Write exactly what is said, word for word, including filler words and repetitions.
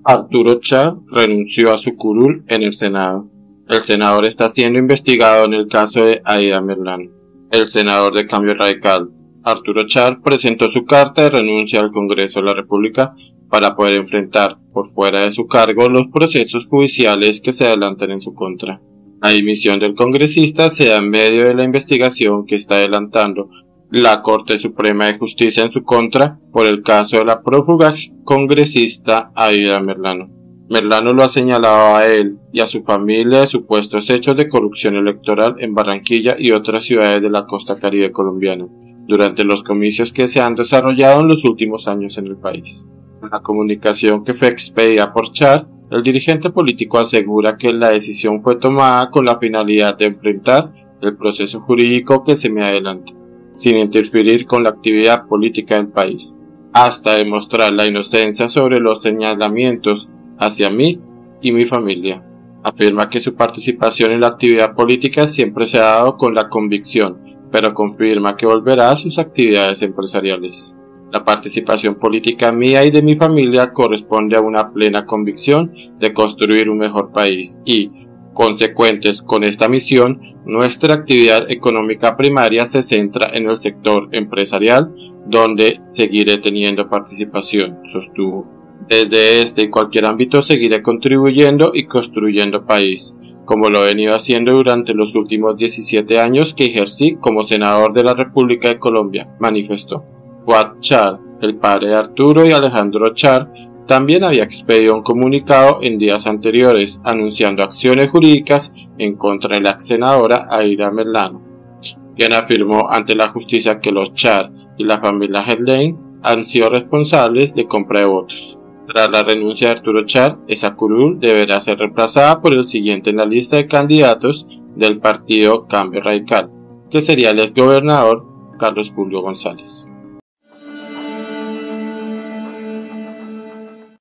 Arturo Char renunció a su curul en el Senado. El senador está siendo investigado en el caso de Aida Merlano. El senador de Cambio Radical, Arturo Char, presentó su carta de renuncia al Congreso de la República para poder enfrentar, por fuera de su cargo, los procesos judiciales que se adelantan en su contra. La dimisión del congresista se da en medio de la investigación que está adelantando la Corte Suprema de Justicia en su contra por el caso de la prófuga congresista Aida Merlano. Merlano lo ha señalado a él y a su familia de supuestos hechos de corrupción electoral en Barranquilla y otras ciudades de la costa caribe colombiana, durante los comicios que se han desarrollado en los últimos años en el país. En la comunicación que fue expedida por Char, el dirigente político asegura que la decisión fue tomada con la finalidad de enfrentar el proceso jurídico que se me adelanta, sin interferir con la actividad política del país, hasta demostrar la inocencia sobre los señalamientos hacia mí y mi familia. Afirma que su participación en la actividad política siempre se ha dado con la convicción, pero confirma que volverá a sus actividades empresariales. La participación política mía y de mi familia corresponde a una plena convicción de construir un mejor país y, consecuentes con esta misión, nuestra actividad económica primaria se centra en el sector empresarial, donde seguiré teniendo participación, sostuvo. Desde este y cualquier ámbito seguiré contribuyendo y construyendo país, como lo he venido haciendo durante los últimos diecisiete años que ejercí como senador de la República de Colombia, manifestó. Fuad Char, el padre de Arturo y Alejandro Char, también había expedido un comunicado en días anteriores anunciando acciones jurídicas en contra de la ex senadora Aida Merlano, quien afirmó ante la justicia que los Char y la familia Headley han sido responsables de compra de votos. Tras la renuncia de Arturo Char, esa curul deberá ser reemplazada por el siguiente en la lista de candidatos del partido Cambio Radical, que sería el exgobernador Carlos Julio González.